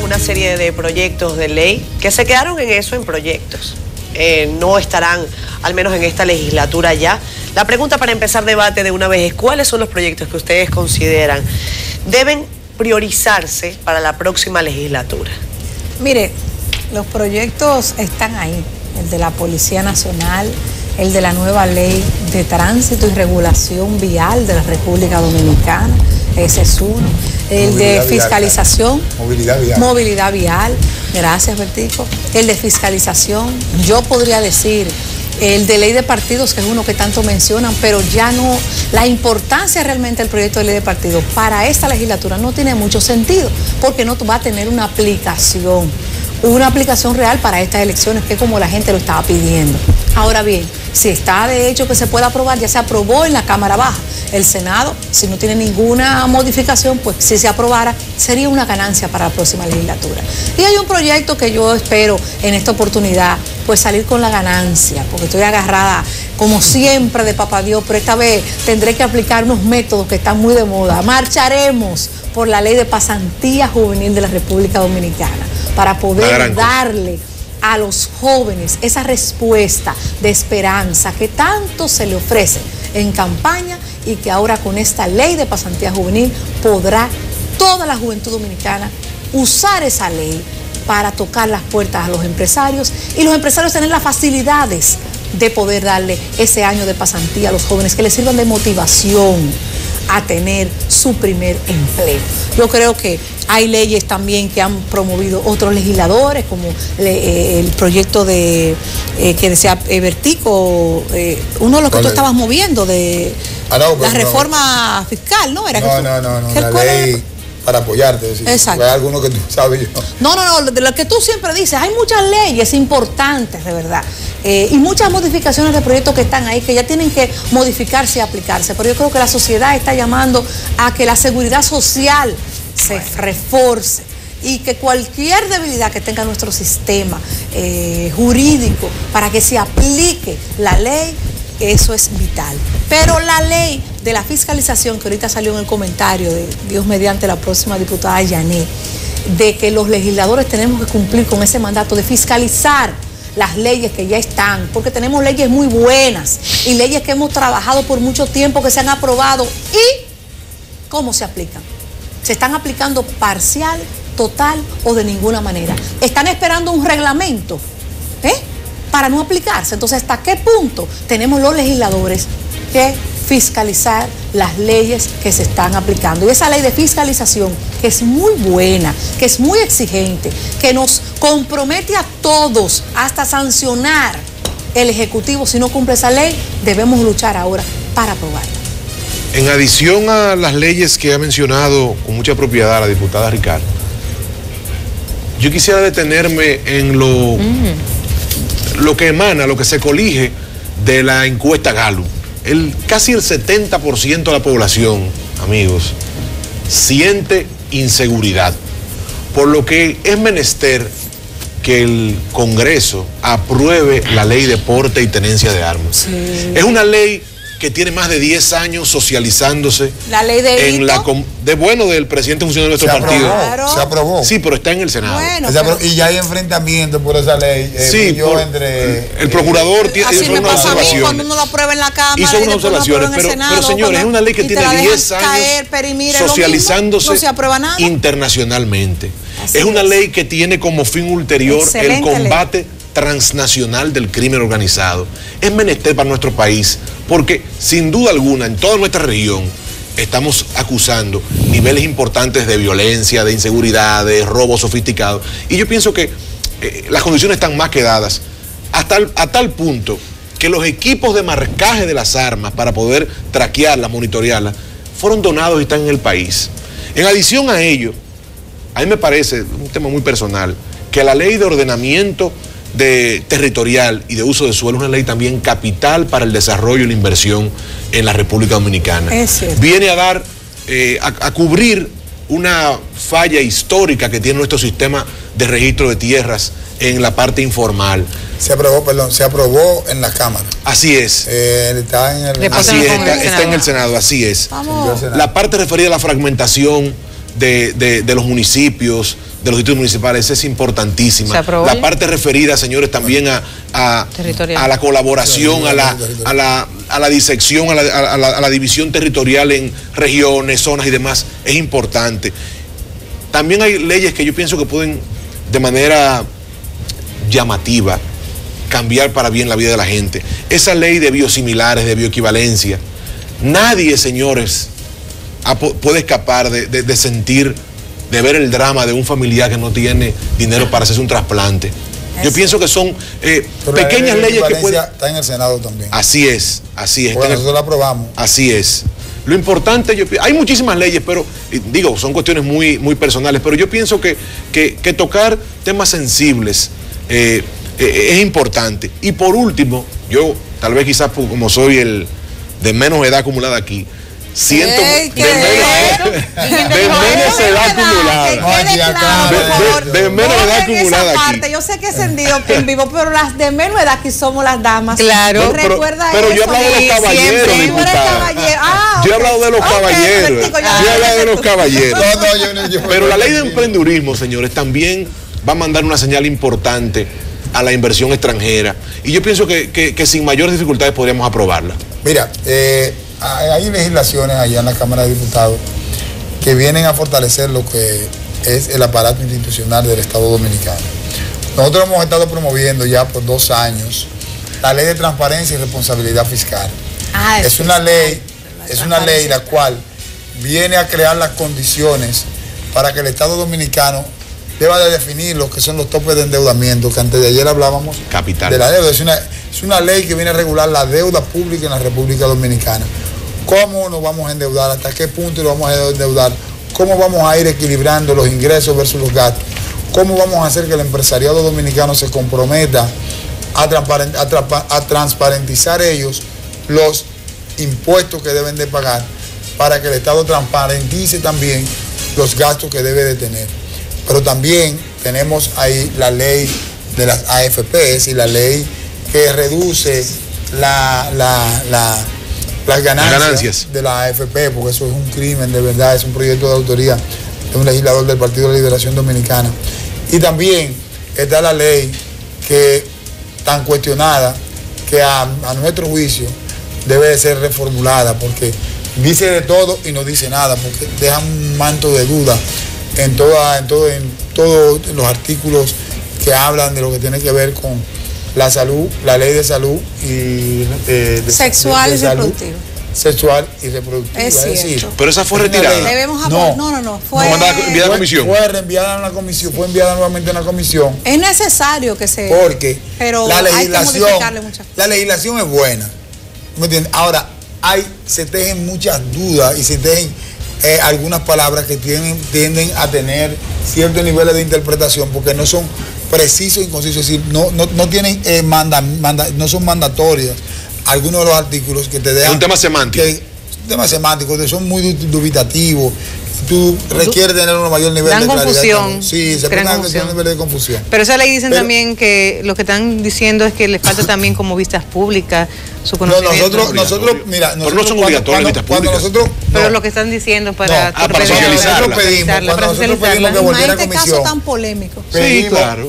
una serie de proyectos de ley que se quedaron en eso, en proyectos. No estarán, al menos en esta legislatura ya. La pregunta para empezar debate de una vez es, ¿cuáles son los proyectos que ustedes consideran deben priorizarse para la próxima legislatura? Mire, los proyectos están ahí, el de la Policía Nacional, el de la nueva ley de tránsito y regulación vial de la República Dominicana, ese es uno, el de fiscalización, movilidad vial, gracias Bertico, el de fiscalización, yo podría decir, el de ley de partidos, que es uno que tanto mencionan, pero ya no, la importancia realmente del proyecto de ley de partidos para esta legislatura no tiene mucho sentido, porque no va a tener una aplicación real para estas elecciones, que es como la gente lo estaba pidiendo. Ahora bien, si está de hecho que se pueda aprobar, ya se aprobó en la Cámara Baja. El Senado, si no tiene ninguna modificación, pues si se aprobara, sería una ganancia para la próxima legislatura. Y hay un proyecto que yo espero en esta oportunidad, pues salir con la ganancia, porque estoy agarrada, como siempre, de papá Dios, pero esta vez tendré que aplicar unos métodos que están muy de moda. Marcharemos por la ley de pasantía juvenil de la República Dominicana, para poder darle a los jóvenes esa respuesta de esperanza que tanto se le ofrece en campaña, y que ahora con esta ley de pasantía juvenil podrá toda la juventud dominicana usar esa ley para tocar las puertas a los empresarios, y los empresarios tener las facilidades de poder darle ese año de pasantía a los jóvenes, que les sirvan de motivación a tener su primer empleo. Yo creo que hay leyes también que han promovido otros legisladores, como el proyecto de que decía Bertico, uno de los que tú estabas moviendo, de la reforma fiscal, ¿no? Era no, la ley para apoyarte. Exacto. Hay alguno que tú sabes yo. No, de lo que tú siempre dices, hay muchas leyes importantes, de verdad, y muchas modificaciones de proyectos que están ahí, que ya tienen que modificarse y aplicarse, pero yo creo que la sociedad está llamando a que la seguridad social se reforce, y que cualquier debilidad que tenga nuestro sistema jurídico, para que se aplique la ley, eso es vital. Pero la ley de la fiscalización, que ahorita salió en el comentario de Dios mediante la próxima diputada Yané, de que los legisladores tenemos que cumplir con ese mandato de fiscalizar las leyes que ya están, porque tenemos leyes muy buenas y leyes que hemos trabajado por mucho tiempo, que se han aprobado, y ¿cómo se aplican? ¿Se están aplicando parcial, total o de ninguna manera? ¿Están esperando un reglamento para no aplicarse? Entonces, ¿hasta qué punto tenemos los legisladores que fiscalizar las leyes que se están aplicando? Y esa ley de fiscalización, que es muy buena, que es muy exigente, que nos compromete a todos hasta sancionar el Ejecutivo si no cumple esa ley, debemos luchar ahora para aprobarla. En adición a las leyes que ha mencionado con mucha propiedad la diputada Ricardo, yo quisiera detenerme en lo que emana, lo que se colige de la encuesta Gallup. Casi el 70% de la población, amigos, siente inseguridad, por lo que es menester que el Congreso apruebe la ley de porte y tenencia de armas. Sí. Es una ley que tiene más de 10 años socializándose. La ley de del presidente funcionario de nuestro partido. Claro. Se aprobó. Sí, pero está en el Senado. Bueno, y ya hay enfrentamiento por esa ley. Sí, entre el procurador así me pasa a mí cuando uno lo aprueba en la Cámara. Hizo unas observaciones, pero señores, es una ley que tiene 10 años socializándose no se aprueba nada internacionalmente. Es una ley que tiene como fin ulterior el combate transnacional del crimen organizado. Es menester para nuestro país, porque sin duda alguna en toda nuestra región estamos acusando niveles importantes de violencia, de inseguridad, de robo sofisticado, y yo pienso que las condiciones están más que dadas, a tal punto que los equipos de marcaje de las armas para poder traquearlas, monitorearlas, fueron donados y están en el país. En adición a ello, a mí me parece, un tema muy personal, que la ley de ordenamiento territorial y de uso de suelo es una ley también capital para el desarrollo y la inversión en la República Dominicana. Viene a dar, a cubrir una falla histórica que tiene nuestro sistema de registro de tierras en la parte informal. Se aprobó en la Cámara. Así es. Está en el Senado, así es. Vamos. La parte referida a la fragmentación de los municipios, de los distritos municipales es importantísima. La parte referida, señores, también a la colaboración, a la disección, a la división territorial en regiones, zonas y demás, es importante. También hay leyes que yo pienso que pueden, de manera llamativa, cambiar para bien la vida de la gente. Esa ley de biosimilares, de bioequivalencia, nadie, señores, puede escapar de sentir, de ver el drama de un familiar que no tiene dinero para hacerse un trasplante. Yo pienso que son pequeñas leyes que pueden... Está en el Senado también. Así es. Porque nosotros la aprobamos. Así es. Lo importante, hay muchísimas leyes, pero digo, son cuestiones muy personales, pero yo pienso que tocar temas sensibles es importante. Y por último, yo tal vez quizás como soy el de menos edad acumulada aquí, siento de menos edad acumulada. De menos edad acumulada aquí. Yo sé que es en vivo, pero las de menos edad aquí somos las damas. Claro. Recuerda pero yo he hablado de los caballeros, diputada. Yo he hablado de los caballeros. Yo he hablado de los caballeros. Pero la ley de emprendedurismo, señores, también va a mandar una señal importante a la inversión extranjera. Y yo pienso que sin mayores dificultades podríamos aprobarla. Mira, hay legislaciones allá en la Cámara de Diputados que vienen a fortalecer lo que es el aparato institucional del Estado Dominicano. Nosotros hemos estado promoviendo ya por 2 años la ley de transparencia y responsabilidad fiscal. Es una ley la cual viene a crear las condiciones para que el Estado Dominicano deba de definir lo que son los topes de endeudamiento, que antes de ayer hablábamos capital de la deuda. Es una ley que viene a regular la deuda pública en la República Dominicana. ¿Cómo nos vamos a endeudar? ¿Hasta qué punto nos vamos a endeudar? ¿Cómo vamos a ir equilibrando los ingresos versus los gastos? ¿Cómo vamos a hacer que el empresariado dominicano se comprometa a transparentizar ellos los impuestos que deben de pagar para que el Estado transparentice también los gastos que debe de tener? Pero también tenemos ahí la ley de las AFPs y la ley que reduce las ganancias de la AFP, porque eso es un crimen, de verdad, es un proyecto de autoría de un legislador del Partido de la Liberación Dominicana. Y también está la ley que tan cuestionada que a nuestro juicio debe de ser reformulada, porque dice de todo y no dice nada, porque deja un manto de duda en todos los artículos que hablan de lo que tiene que ver con la salud, la ley de salud y sexual y reproductiva. Sexual y reproductiva. Es decir, pero esa fue retirada. No. Fue enviada a la comisión. Fue reenviada a la comisión, fue enviada nuevamente a la comisión. Es necesario que se... Porque pero la legislación, hay que modificarle muchas cosas. La legislación es buena. ¿Me entiendes? Ahora, se tejen muchas dudas y se tejen algunas palabras que tienden a tener ciertos niveles de interpretación porque no son precisos y concisos, es decir, no tienen no son mandatorias algunos de los artículos que te dejan... Es un tema semántico. Un tema semántico, que son muy dubitativos. Tú requieres tener un mayor nivel de claridad. Confusión. Sí, se pone un nivel de confusión. Pero esa ley dicen también que lo que están diciendo es que le falta también como vistas públicas su conocimiento. No, nosotros mira, pero no son obligatorias vistas públicas. Pero lo que están diciendo para socializarla. Nosotros pedimos que volviera a comisión. Caso tan polémico. Sí, claro.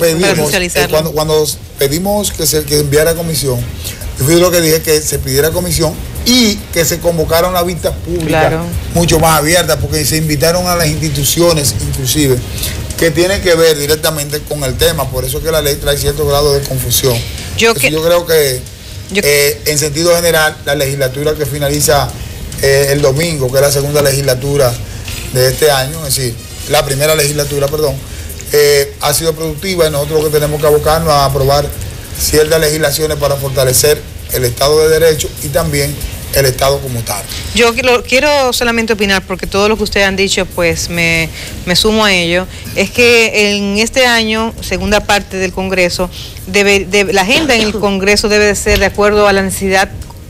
Cuando pedimos que enviara a comisión, yo fui lo que dije, que se pidiera comisión y que se convocaron las vistas públicas mucho más abiertas, porque se invitaron a las instituciones, inclusive, que tienen que ver directamente con el tema. Por eso es que la ley trae cierto grado de confusión. Yo creo que, en sentido general, la legislatura que finaliza el domingo, que es la segunda legislatura de este año, es decir, la primera legislatura, perdón, ha sido productiva, y nosotros lo que tenemos que abocarnos a aprobar ciertas legislaciones para fortalecer el Estado de Derecho y también el Estado como tal. Yo quiero solamente opinar, porque todo lo que ustedes han dicho, pues me sumo a ello, es que en este año, segunda parte del Congreso, la agenda en el Congreso debe de ser de acuerdo a la necesidad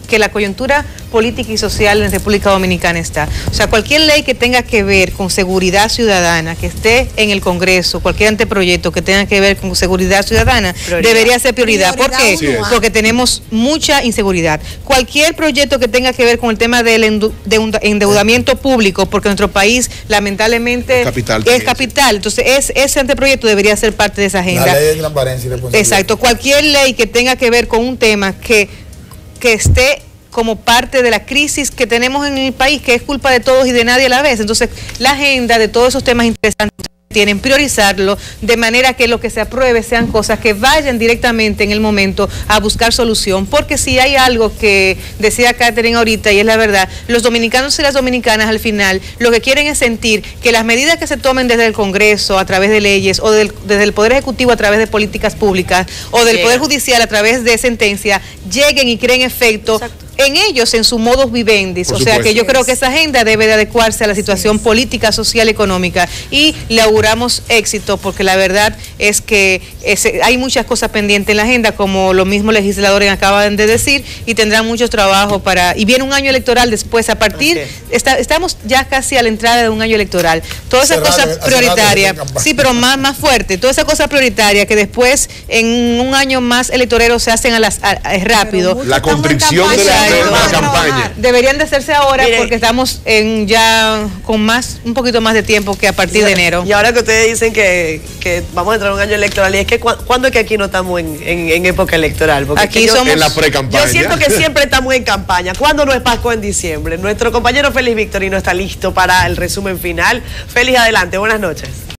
que la coyuntura política y social en República Dominicana está. O sea, cualquier ley que tenga que ver con seguridad ciudadana, que esté en el Congreso, cualquier anteproyecto que tenga que ver con seguridad ciudadana, debería ser prioridad. ¿Por qué? Porque tenemos mucha inseguridad. Cualquier proyecto que tenga que ver con el tema del endeudamiento público, porque nuestro país lamentablemente es capital. Entonces, ese anteproyecto debería ser parte de esa agenda. La ley de transparencia y responsabilidad. Exacto. Cualquier ley que tenga que ver con un tema que esté como parte de la crisis que tenemos en el país, que es culpa de todos y de nadie a la vez. Entonces, la agenda de todos esos temas interesantes tienen priorizarlo de manera que lo que se apruebe sean cosas que vayan directamente en el momento a buscar solución, porque si hay algo que decía Catherine ahorita, y es la verdad, los dominicanos y las dominicanas al final lo que quieren es sentir que las medidas que se tomen desde el Congreso a través de leyes, o desde el Poder Ejecutivo a través de políticas públicas, o del Poder Judicial a través de sentencia, lleguen y creen efecto en ellos, en su modus vivendi. O sea que yo creo que esa agenda debe de adecuarse a la situación política, social, económica, y le auguramos éxito, porque la verdad es que hay muchas cosas pendientes en la agenda, como los mismos legisladores acaban de decir, y tendrán muchos trabajos y viene un año electoral después, estamos ya casi a la entrada de un año electoral. Toda esa cosa prioritaria, sí, pero más fuerte, toda esa cosa prioritaria que después en un año más electorero se hacen rápido. La constricción de la campaña deberían de hacerse ahora, porque estamos ya con un poquito más de tiempo que a partir de enero. Y ahora que ustedes dicen que vamos a entrar en un año electoral, y es que ¿cuándo es que aquí no estamos en época electoral? Porque aquí somos en la precampaña. Yo siento que siempre estamos en campaña. ¿Cuándo no es Pascua en diciembre? Nuestro compañero Félix Victorino está listo para el resumen final. Félix, adelante, buenas noches.